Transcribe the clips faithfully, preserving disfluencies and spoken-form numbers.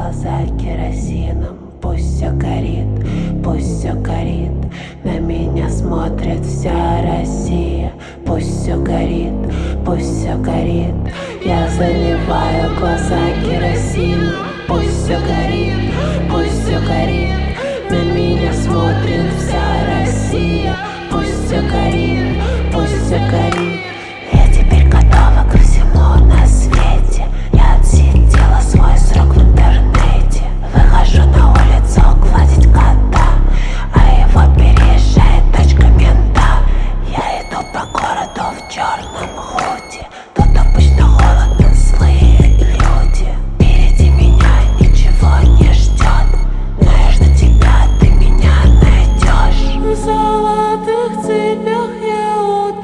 глаза керосином. Пусть все горит, пусть все горит, на меня смотрит вся Россия. Пусть все горит, пусть все горит, я заливаю глаза керосином. Пусть все горит, пусть все горит, на меня смотрит вся Россия. Пусть все горит, пусть все горит. Я теперь готова ко всему на свете. Я отсидела свой срок в интернете. Выхожу на улицу гладить кота, а его переезжает тачка мента. Я иду по городу в черном худи. Тут обычно холодно, злые люди. Впереди меня ничего не ждет, но я жду тебя, ты меня найдешь. В золотых цепях я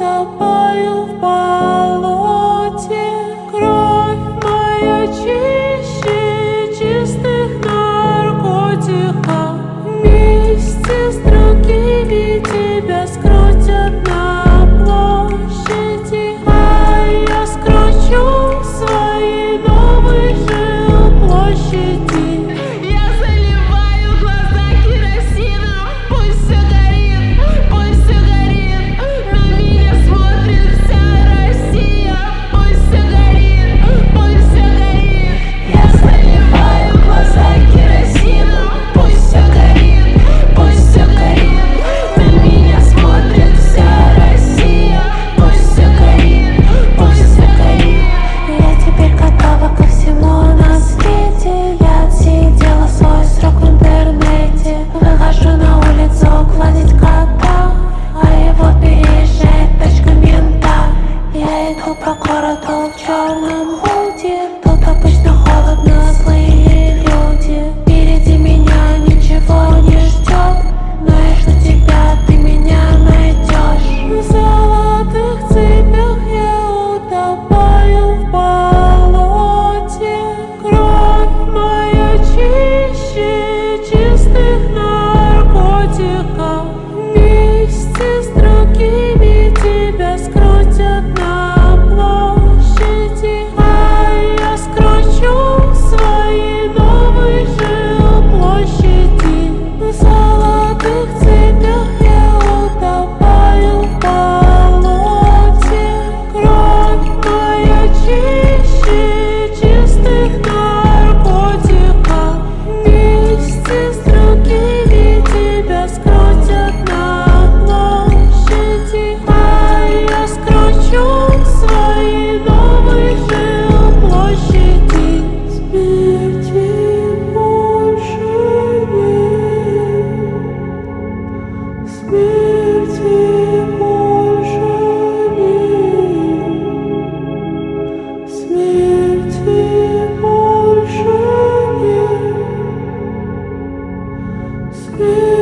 утопаю в болоте. Кровь моя чище чистых наркотиков. Вместе с другими тебя скрутят на площади, а я скручу свои новые жилплощади. Я заливаю глаза керосином. Пусть все горит, пусть все горит, на меня смотрит вся Россия. Пусть все горит, пусть все горит. Я заливаю глаза керосином. Пусть все горит, пусть все горит, на меня смотрит вся Россия. Пусть все горит, пусть все горит. Я теперь готова ко всему на свете. Я отсидела свой срок в интернете. Выхожу на улицу гладить кота, а его переезжает тачка мента. Я иду по городу в черном худи. Тут обычно холодно, злые люди. Впереди меня ничего не ждет, но я жду тебя, ты меня найдешь. В золотых цепях я утопаю в болоте. Кровь моя чище чистых наркотиков. Вместе с другими тебя скрутят на площади, а я скручу свои новые жилплощади. В золотых цепях я утопаю в болоте. Кровь моя чище чистых наркотиков. Вместе с другими тебя скрутят на площади, а я скручу свои новые жилплощади. Смерти больше нет, смерти больше нет, смерти больше нет, смерти.